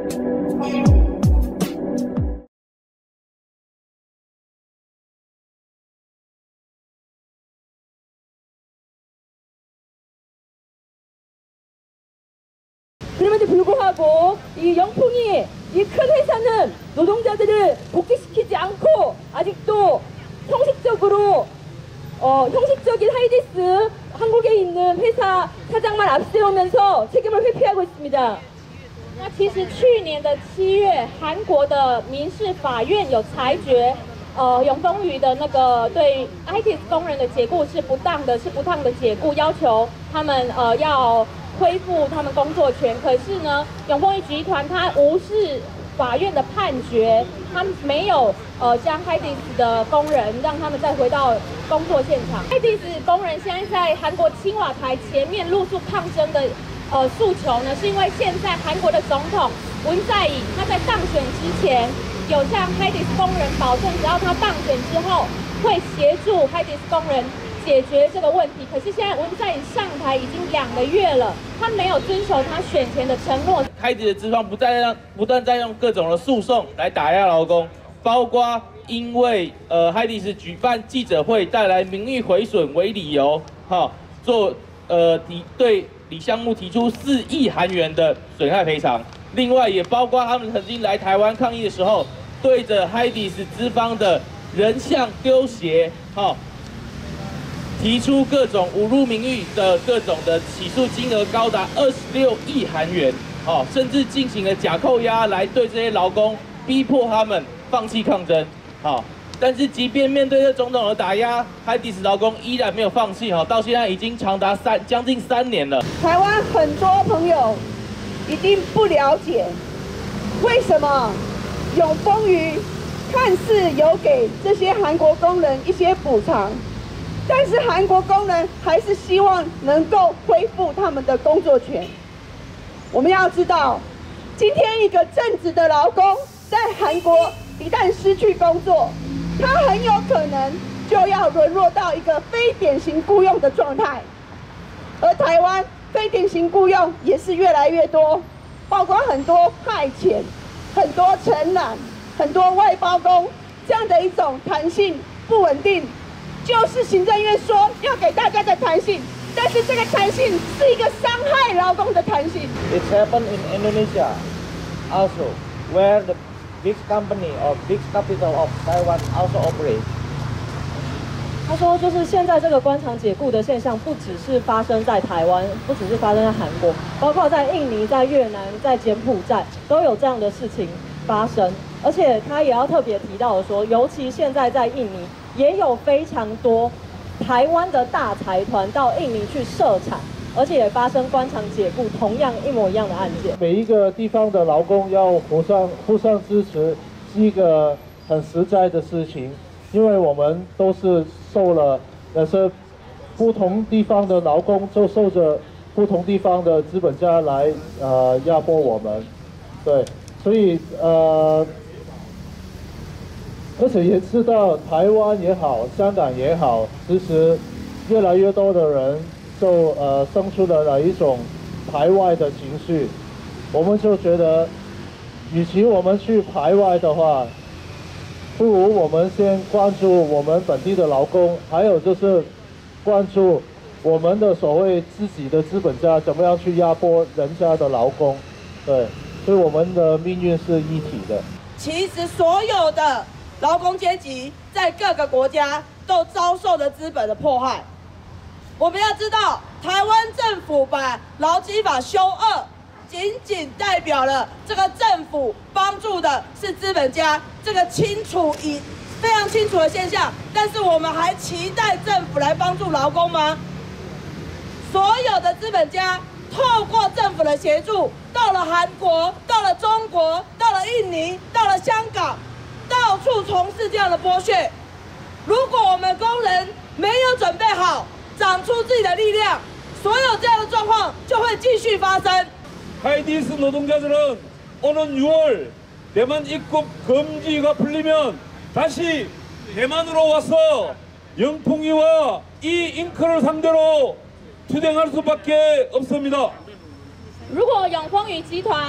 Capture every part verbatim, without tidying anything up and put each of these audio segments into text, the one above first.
그럼에도 불구하고 이 영풍이 이 큰 회사는 노동자들을 복귀시키지 않고 아직도 형식적으로 어, 형식적인 하이디스 한국에 있는 회사 사장만 앞세우면서 책임을 회피하고 있습니다. 那其实去年的七月，韩国的民事法院有裁决，呃，永丰余的那个对 I T 工人的解雇是不当的，是不当的解雇，要求他们呃要恢复他们工作权。可是呢，永丰余集团它无视法院的判决，他们没有呃将 I T 的工人让他们再回到工作现场。I T 工人现在在韩国青瓦台前面露宿抗争的。 呃，诉求呢，是因为现在韩国的总统文在寅他在当选之前，有向 I T 工人保证，只要他当选之后，会协助 I T 工人解决这个问题。可是现在文在寅上台已经两个月了，他没有遵守他选前的承诺。 I T 的资方不再让不断在用各种的诉讼来打压劳工，包括因为呃 I T 举办记者会带来名誉毁损为理由，哈，做呃提对。 李项目提出四亿韩元的损害赔偿，另外也包括他们曾经来台湾抗议的时候，对着 I T 资方的人像丢鞋，哈，提出各种侮辱名誉的各种的起诉金额高达二十六亿韩元，哦，甚至进行了假扣押来对这些劳工，逼迫他们放弃抗争，好。 但是，即便面对这种种的打压 ，I T 劳工依然没有放弃哈，到现在已经长达三将近三年了。 台湾很多朋友一定不了解，为什么永丰余看似有给这些韩国工人一些补偿，但是韩国工人还是希望能够恢复他们的工作权。我们要知道，今天一个正直的劳工在韩国一旦失去工作， 他很有可能就要沦落到一个非典型雇佣的状态，而台湾非典型雇佣也是越来越多，包括很多派遣、很多承揽、很多外包工这样的一种弹性不稳定，就是行政院说要给大家的弹性，但是这个弹性是一个伤害劳工的弹性。 It's happened in Indonesia also, where the big company or big capital of Taiwan also operate. 他说，就是现在这个官场解雇的现象，不只是发生在台湾，不只是发生在韩国，包括在印尼、在越南、在柬埔寨都有这样的事情发生。而且他也要特别提到的说，尤其现在在印尼，也有非常多台湾的大财团到印尼去设厂。 而且也发生官场解雇同样一模一样的案件。 每一个地方的劳工要互相互相支持，是一个很实在的事情，因为我们都是受了，但是不同地方的劳工就受着不同地方的资本家来呃压迫我们，对，所以呃，而且也知道台湾也好，香港也好，其实越来越多的人。 就呃生出了了一种排外的情绪，我们就觉得，与其我们去排外的话，不如我们先关注我们本地的劳工，还有就是关注我们的所谓自己的资本家怎么样去压迫人家的劳工，对，所以我们的命运是一体的。 其实所有的劳工阶级在各个国家都遭受了资本的迫害。 我们要知道，台湾政府把劳基法修二，仅仅代表了这个政府帮助的是资本家，这个清楚以非常清楚的现象。但是我们还期待政府来帮助劳工吗？所有的资本家透过政府的协助，到了韩国，到了中国，到了印尼，到了香港，到处从事这样的剥削。如果我们工人没有准备好， 长出自己的力量，所有这样的状况就会继续发生。 I T 노동자들은 오는 유월 대만 입국 금지가 풀리면 다시 대만으로 와서 영풍이와 이 잉크를 상대로 투쟁할 수밖에 없습니다. 如果永丰余集团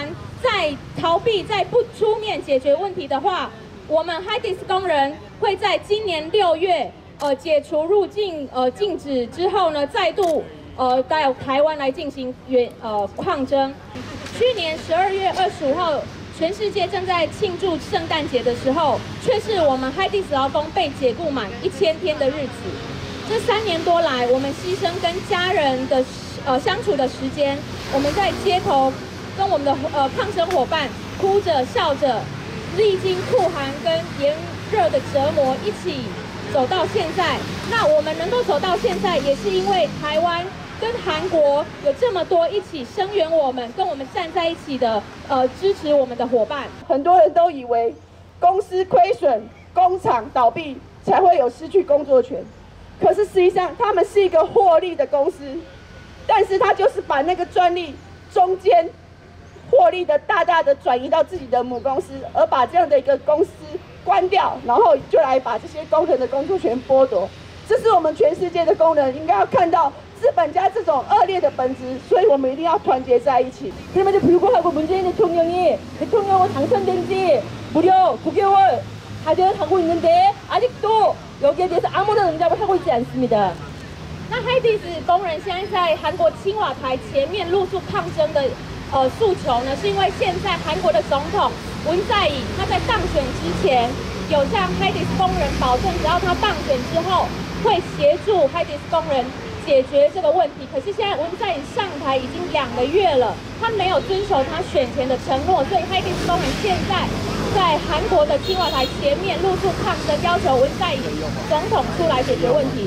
再逃避、再不出面解决问题的话，我们 Hydiz 工人会在今年六月，呃，解除入境呃禁止之后呢，再度呃到台湾来进行原呃抗争。去年十二月二十五号，全世界正在庆祝圣诞节的时候，却是我们 Hydiz 劳工被解雇满一千天的日子。这三年多来，我们牺牲跟家人的呃相处的时间，我们在街头跟我们的呃抗争伙伴哭着笑着，历经酷寒跟炎热的折磨，一起走到现在。那我们能够走到现在，也是因为台湾跟韩国有这么多一起声援我们、跟我们站在一起的呃支持我们的伙伴。 很多人都以为公司亏损、工厂倒闭才会有失去工作权，可是实际上他们是一个获利的公司，但是他就是把那个专利中间获利的大大的转移到自己的母公司，而把这样的一个公司关掉，然后就来把这些工人的工作权剥夺。这是我们全世界的工人应该要看到资本家这种恶劣的本质，所以我们一定要团结在一起。 그럼에도 불구하고 문재인 대통령이 대통령으로 당선된 지 무려 구 개월 가량 하고 있는데 아직도 여기에 대해서 아무런 응답을 하고 있지 않습니다. 那 Hydiz 工人现在在韩国青瓦台前面露宿抗争的呃诉求呢，是因为现在韩国的总统文在寅他在当选之前有向 Hydiz 工人保证，只要他当选之后会协助 Hydiz 工人解决这个问题。可是现在文在寅上台已经两个月了，他没有遵守他选前的承诺，所以 Hydiz 工人现在在韩国的青瓦台前面露宿抗争，要求文在寅总统出来解决问题。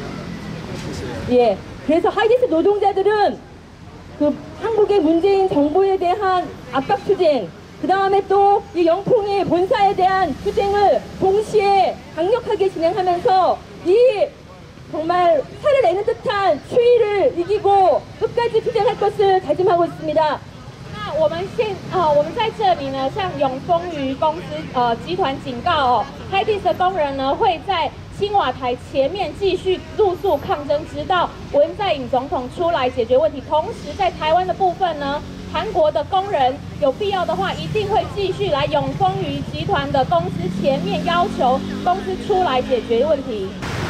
예, 그래서 하이디스 노동자들은 그 한국의 문재인 정부에 대한 압박 투쟁, 그 다음에 또 이 영풍이 본사에 대한 투쟁을 동시에 강력하게 진행하면서 이 정말 살을 내는 듯한 추위를 이기고 끝까지 투쟁할 것을 다짐하고 있습니다. 那我们现呃，我们在这里呢，向永丰余公司呃集团警告哦 ，Hydiz 的工人呢会在青瓦台前面继续露宿抗争，直到文在寅总统出来解决问题。同时，在台湾的部分呢，韩国的工人有必要的话，一定会继续来永丰余集团的公司前面要求公司出来解决问题。